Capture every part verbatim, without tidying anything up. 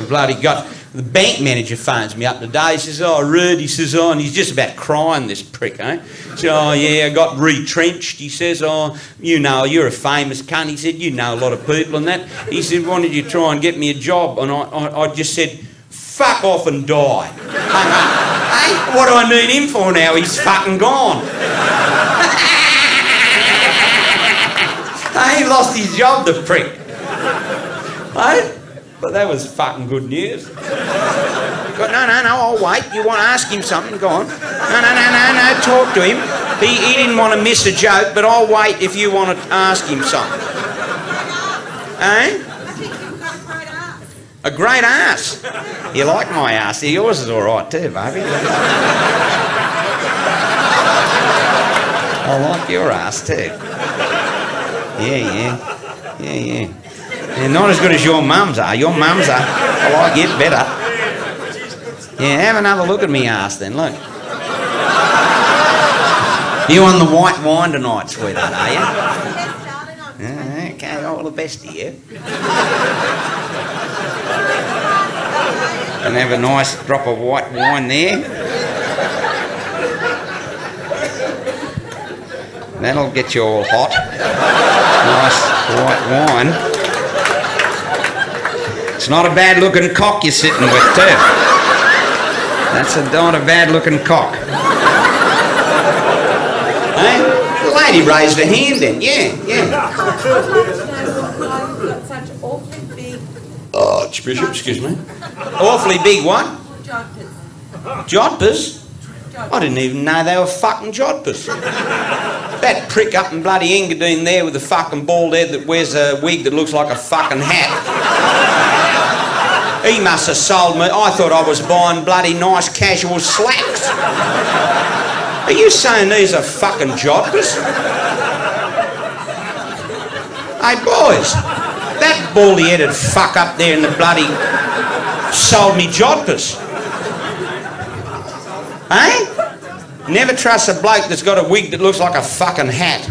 Bloody got... The bank manager phones me up today. He says, oh, Ruud, he says, oh, and he's just about crying, this prick, eh? He said, oh, yeah, I got retrenched. He says, oh, you know, you're a famous cunt. He said, you know a lot of people and that. He said, why don't you try and get me a job? And I, I, I just said, fuck off and die. Hey, what do I need him for now? He's fucking gone. He lost his job, the prick. Hey? But that was fucking good news. Go, no, no, no, I'll wait. You want to ask him something? Go on. No, no, no, no, no, talk to him. He, he didn't want to miss a joke, but I'll wait if you want to ask him something. Eh? I think you've got a great ass. A great ass? You like my ass? Yours is all right too, baby. I like your ass too. Yeah, yeah. Yeah, yeah. Yeah, not as good as your mum's are. Your mum's are. I like it better. Yeah, have another look at me ass then, look. You on the white wine tonight, sweetheart, are you? Yes, darling, I'm Yeah, okay, all the best to you. And have a nice drop of white wine there. That'll get you all hot. Nice white wine. It's not a bad looking cock you're sitting with too. That's a, not a bad looking cock. Hey? The lady raised her hand then, yeah, yeah. I'd like to know why you've got such awfully big Oh, Bishop, excuse me. Awfully big what? jodhpurs. Jodhpurs? I didn't even know they were fucking jodhpurs. That prick up in bloody Engadine there with the fucking bald head that wears a wig that looks like a fucking hat. He must have sold me. I thought I was buying bloody nice casual slacks. Are you saying these are fucking jodhpurs? Hey boys, that baldy-headed fuck up there in the bloody sold me jodhpurs. Eh? Never trust a bloke that's got a wig that looks like a fucking hat.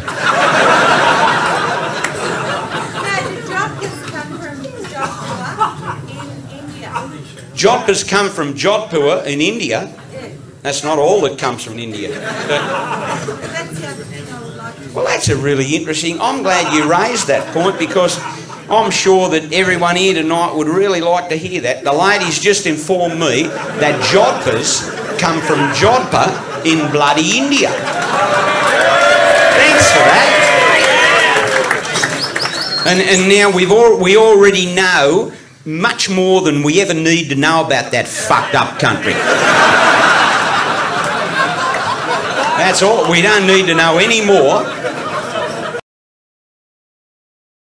Now, do jodhpurs come from Jodhpur in India? Jodhpurs come from Jodhpur in India. Yeah. That's not all that comes from India. But, But that's the other thing I would like to well, that's a really interesting... I'm glad you raised that point because I'm sure that everyone here tonight would really like to hear that. The lady's just informed me that jodhpurs come from Jodhpur in bloody India. Thanks for that. And, and now we've all, we already know much more than we ever need to know about that fucked up country. That's all. We don't need to know any more.